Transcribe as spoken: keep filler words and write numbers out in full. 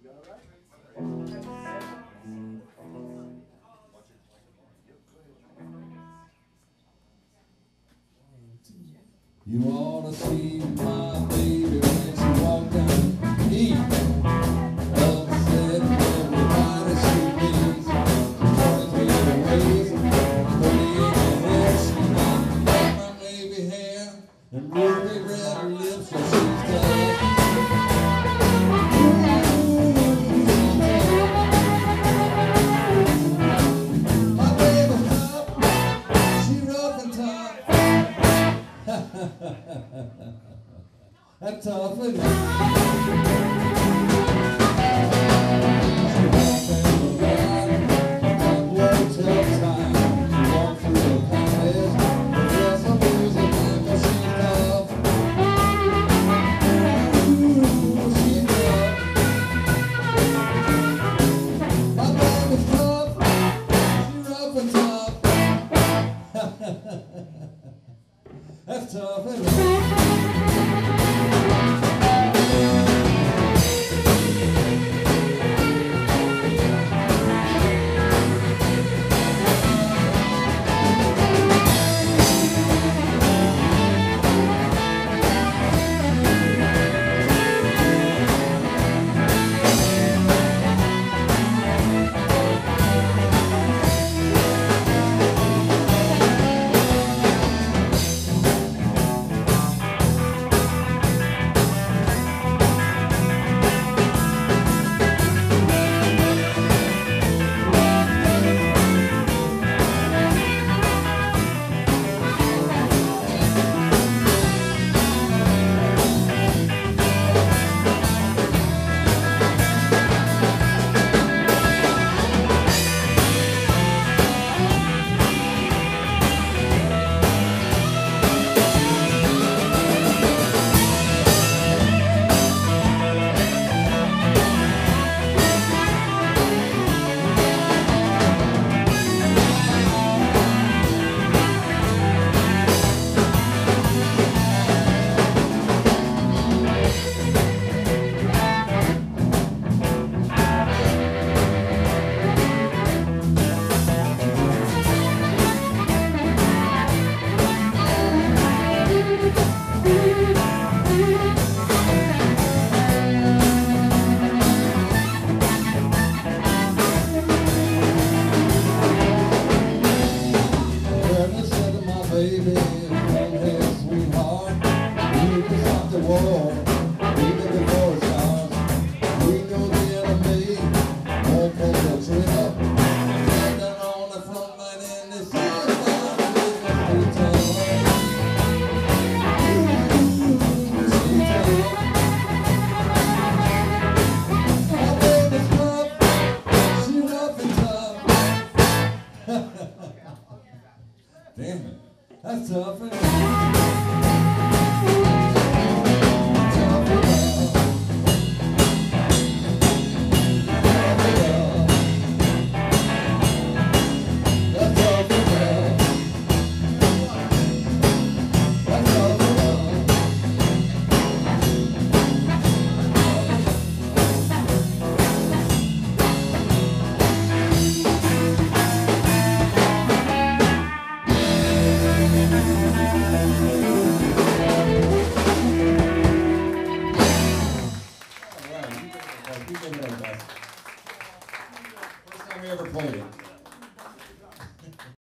You ought to see my baby when she walked down the eat. Upset everybody she meets. Running through the ways, putting in her hair. She got my baby hair and ruby red lips, so she's tough. My baby's tough, she rough and tough. That's tough, isn't it? She walked down the line, tough road, tough time. She walked through the valleys, the rest of music, man, but she's tough. Ooh, she's tough. My baby's tough, she's rough and tough. That's tough, isn't it? Baby, come here, sweetheart. You can stop the war, even before it starts. We know the enemy won't pull the trigger. Standing on the front line in this side, business we tell. My baby's tough, she rough and tough. Damn it. That's tough, isn't it? First time we ever played it.